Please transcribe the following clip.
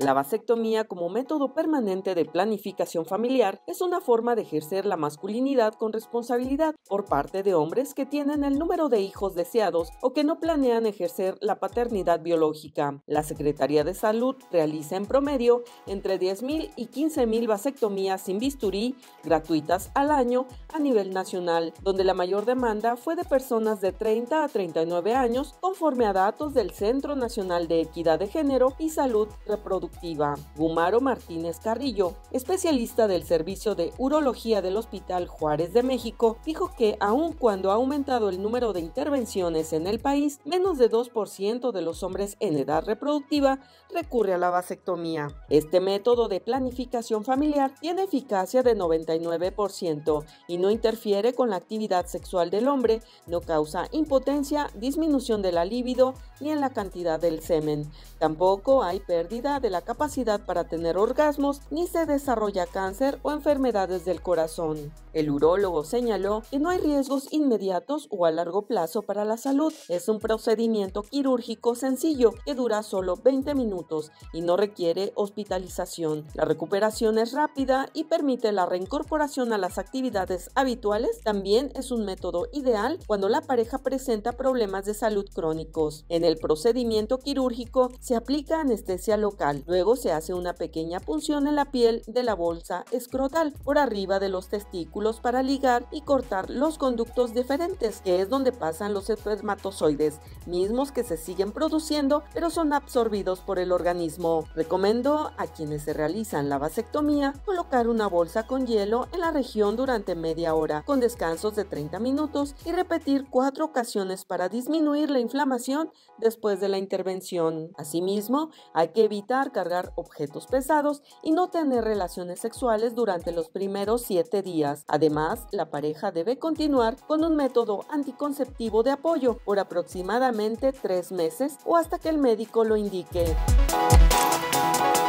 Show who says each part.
Speaker 1: La vasectomía como método permanente de planificación familiar es una forma de ejercer la masculinidad con responsabilidad por parte de hombres que tienen el número de hijos deseados o que no planean ejercer la paternidad biológica. La Secretaría de Salud realiza en promedio entre 10,000 y 15,000 vasectomías sin bisturí gratuitas al año a nivel nacional, donde la mayor demanda fue de personas de 30 a 39 años, conforme a datos del Centro Nacional de Equidad de Género y Salud Reproductiva. Gumaro Martínez Carrillo, especialista del Servicio de Urología del Hospital Juárez de México, dijo que aun cuando ha aumentado el número de intervenciones en el país, menos de 2% de los hombres en edad reproductiva recurre a la vasectomía. Este método de planificación familiar tiene eficacia de 99% y no interfiere con la actividad sexual del hombre, no causa impotencia, disminución de la libido ni en la cantidad del semen. Tampoco hay pérdida de la capacidad para tener orgasmos ni se desarrolla cáncer o enfermedades del corazón. El urólogo señaló que no hay riesgos inmediatos o a largo plazo para la salud. Es un procedimiento quirúrgico sencillo que dura solo 20 minutos y no requiere hospitalización. La recuperación es rápida y permite la reincorporación a las actividades habituales. También es un método ideal cuando la pareja presenta problemas de salud crónicos. En el procedimiento quirúrgico se aplica anestesia local. Luego se hace una pequeña punción en la piel de la bolsa escrotal por arriba de los testículos para ligar y cortar los conductos deferentes, que es donde pasan los espermatozoides, mismos que se siguen produciendo pero son absorbidos por el organismo. Recomendó a quienes se realizan la vasectomía colocar una bolsa con hielo en la región durante media hora, con descansos de 30 minutos y repetir 4 ocasiones para disminuir la inflamación después de la intervención. Asimismo, hay que evitar cargar objetos pesados y no tener relaciones sexuales durante los primeros 7 días. Además, la pareja debe continuar con un método anticonceptivo de apoyo por aproximadamente 3 meses o hasta que el médico lo indique.